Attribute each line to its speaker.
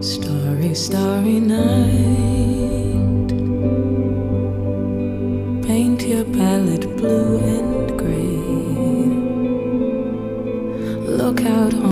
Speaker 1: Starry, starry night. Paint your palette blue and gray. Look out